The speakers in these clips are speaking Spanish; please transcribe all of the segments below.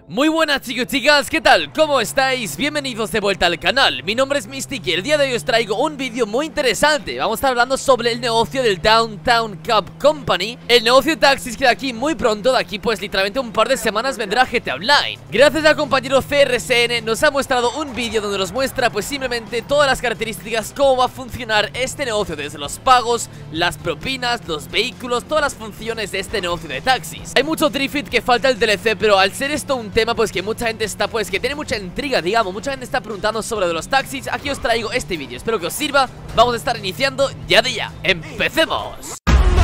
Muy buenas chicos y chicas, ¿qué tal? ¿Cómo estáis? Bienvenidos de vuelta al canal. Mi nombre es Mystic y el día de hoy os traigo un vídeo muy interesante. Vamos a estar hablando sobre el negocio del Downtown Cab Company, el negocio de taxis que de aquí muy pronto, de aquí pues literalmente un par de semanas vendrá GTA Online. Gracias al compañero CRSN nos ha mostrado un vídeo donde nos muestra pues simplemente todas las características, cómo va a funcionar este negocio, desde los pagos, las propinas, los vehículos, todas las funciones de este negocio de taxis. Hay mucho trifit que falta el DLC, pero al ser esto un tema pues que mucha gente está pues que tiene mucha intriga, digamos, mucha gente está preguntando sobre de los taxis, aquí os traigo este vídeo, espero que os sirva. Vamos a estar iniciando ya de ya. ¡Empecemos!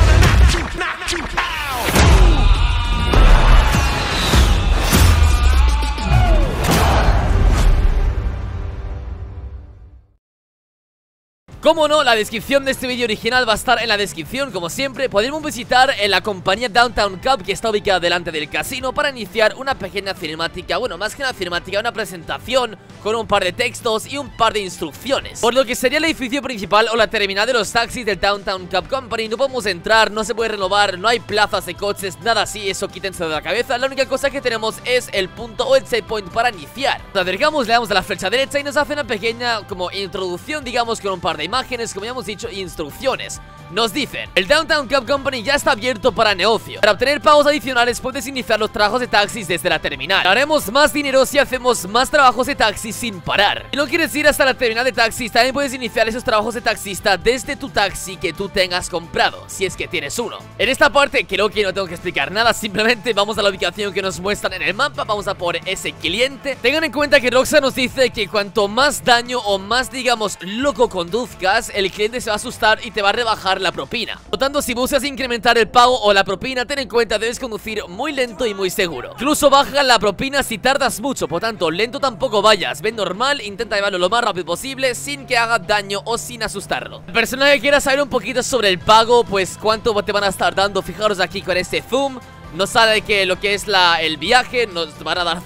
Como no, la descripción de este vídeo original va a estar en la descripción, como siempre. Podremos visitar en la compañía Downtown Cab, que está ubicada delante del casino, para iniciar una pequeña cinemática, bueno, más que una cinemática, una presentación con un par de textos y un par de instrucciones. Por lo que sería el edificio principal o la terminal de los taxis del Downtown Cab Company. No podemos entrar, no se puede renovar, no hay plazas de coches, nada así, eso quítense de la cabeza. La única cosa que tenemos es el punto o el checkpoint para iniciar. Nos acercamos, le damos a la flecha derecha y nos hace una pequeña como introducción, digamos, con un par de imágenes, como ya hemos dicho, instrucciones. Nos dicen: el Downtown Cab Company ya está abierto para negocio. Para obtener pagos adicionales puedes iniciar los trabajos de taxis desde la terminal. Haremos más dinero si hacemos más trabajos de taxis sin parar. Si no quieres ir hasta la terminal de taxis, también puedes iniciar esos trabajos de taxista desde tu taxi que tú tengas comprado, si es que tienes uno. En esta parte creo que no tengo que explicar nada, simplemente vamos a la ubicación que nos muestran en el mapa. Vamos a por ese cliente. Tengan en cuenta que Roxa nos dice que cuanto más daño o más, digamos, loco conduzcas, el cliente se va a asustar y te va a rebajar la propina. Por lo tanto, si buscas incrementar el pago o la propina, ten en cuenta, debes conducir muy lento y muy seguro. Incluso baja la propina si tardas mucho, por tanto, lento tampoco vayas. Ven normal, intenta llevarlo lo más rápido posible sin que haga daño o sin asustarlo. El personaje que quiera saber un poquito sobre el pago, pues cuánto te van a estar dando, fijaros aquí con este zoom. Nos sale que lo que es el viaje nos van a dar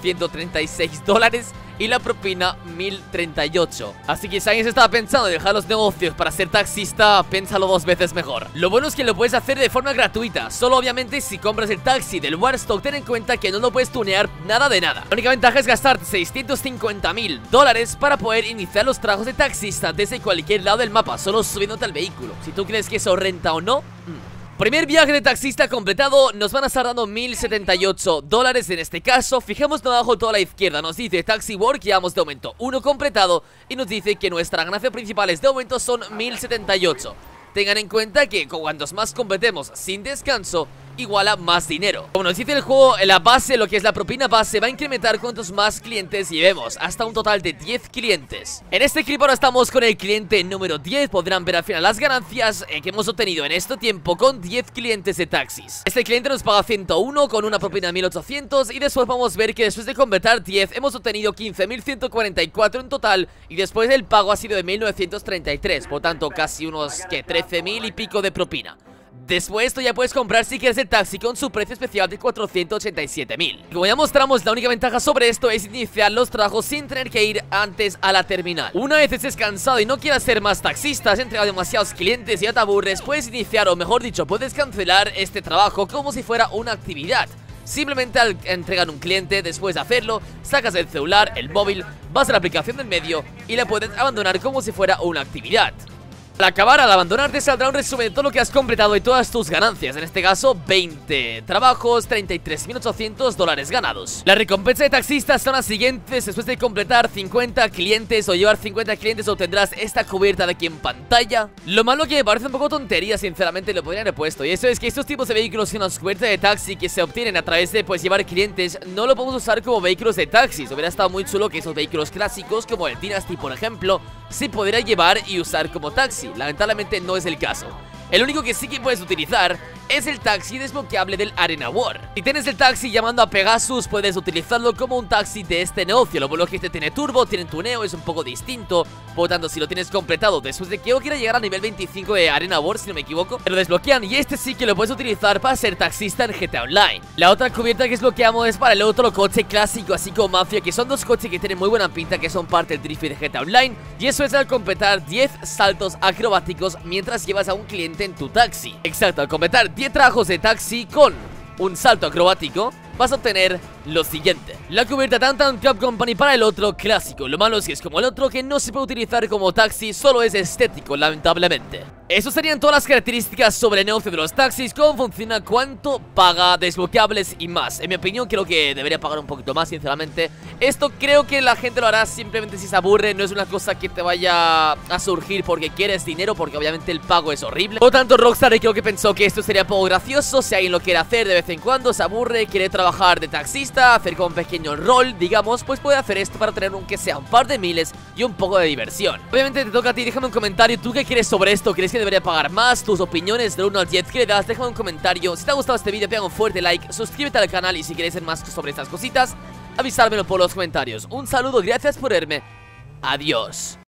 $136 y la propina 1038. Así que si alguien se estaba pensando en dejar los negocios para ser taxista, piénsalo dos veces mejor. Lo bueno es que lo puedes hacer de forma gratuita, solo obviamente si compras el taxi del Warstock. Ten en cuenta que no lo puedes tunear nada de nada. La única ventaja es gastarte $650.000 para poder iniciar los trabajos de taxista desde cualquier lado del mapa, solo subiéndote al vehículo. Si tú crees que eso renta o no, primer viaje de taxista completado, nos van a estar dando $1078 en este caso. Fijémonos abajo toda la izquierda, nos dice Taxi Work, llevamos de momento uno completado y nos dice que nuestra ganancia principales de momento son 1078. Tengan en cuenta que cuantos más completemos sin descanso, iguala más dinero. Como nos dice el juego, la base, lo que es la propina base, va a incrementar cuantos más clientes llevemos, hasta un total de 10 clientes. En este clip ahora estamos con el cliente número 10. Podrán ver al final las ganancias que hemos obtenido en este tiempo con 10 clientes de taxis. Este cliente nos paga 101 con una propina de 1800 y después vamos a ver que después de completar 10 hemos obtenido 15.144 en total y después el pago ha sido de 1933, por tanto casi unos 13.000 y pico de propina. Después esto ya puedes comprar si quieres el taxi con su precio especial de 487.000. Como ya mostramos, la única ventaja sobre esto es iniciar los trabajos sin tener que ir antes a la terminal. Una vez estés cansado y no quieras ser más taxista, has entregado demasiados clientes y ya te aburres, puedes iniciar, o mejor dicho, puedes cancelar este trabajo como si fuera una actividad. Simplemente al entregar un cliente, después de hacerlo, sacas el celular, el móvil, vas a la aplicación del medio y la puedes abandonar como si fuera una actividad. Al acabar, al abandonar, te saldrá un resumen de todo lo que has completado y todas tus ganancias. En este caso, 20 trabajos, $33.800 ganados. Las recompensas de taxistas son las siguientes. Después de completar 50 clientes o llevar 50 clientes, obtendrás esta cubierta de aquí en pantalla. Lo malo que me parece un poco tontería, sinceramente, lo podrían haber puesto, y eso es que estos tipos de vehículos y las cubiertas de taxi que se obtienen a través de pues llevar clientes, no lo podemos usar como vehículos de taxis. Hubiera estado muy chulo que esos vehículos clásicos, como el Dynasty por ejemplo, se pudiera llevar y usar como taxi. Lamentablemente no es el caso. El único que sí que puedes utilizar es el taxi desbloqueable del Arena War. Si tienes el taxi llamando a Pegasus, puedes utilizarlo como un taxi de este negocio. Lo bueno es que este tiene turbo, tiene tuneo, es un poco distinto. Por lo tanto, si lo tienes completado después de que yo quiera llegar a nivel 25 de Arena War, si no me equivoco, te lo desbloquean y este sí que lo puedes utilizar para ser taxista en GTA Online. La otra cubierta que desbloqueamos es para el otro coche clásico, así como Mafia, que son dos coches que tienen muy buena pinta, que son parte del drift de GTA Online. Y eso es al completar 10 saltos acrobáticos mientras llevas a un cliente en tu taxi. Exacto, al completar 10 trabajos de taxi con un salto acrobático, vas a obtener lo siguiente: la cubierta Downtown Cab Company para el otro clásico. Lo malo es que es como el otro, que no se puede utilizar como taxi, solo es estético, lamentablemente. Eso serían todas las características sobre el negocio de los taxis, cómo funciona, cuánto paga, desbloqueables y más. En mi opinión creo que debería pagar un poquito más, sinceramente. Esto creo que la gente lo hará simplemente si se aburre, no es una cosa que te vaya a surgir porque quieres dinero, porque obviamente el pago es horrible. Por lo tanto, Rockstar creo que pensó que esto sería un poco gracioso. Si alguien lo quiere hacer de vez en cuando, se aburre, quiere trabajar de taxista, hacer como un pequeño rol, digamos, pues puede hacer esto para tener aunque sea un par de miles y un poco de diversión. Obviamente te toca a ti, déjame un comentario, ¿tú qué crees sobre esto? ¿Crees que debería pagar más? Tus opiniones del 1 al 10, ¿qué le das? Déjame un comentario. Si te ha gustado este vídeo, pega un fuerte like, suscríbete al canal y si quieres ver más sobre estas cositas, avisármelo por los comentarios. Un saludo, gracias por verme. Adiós.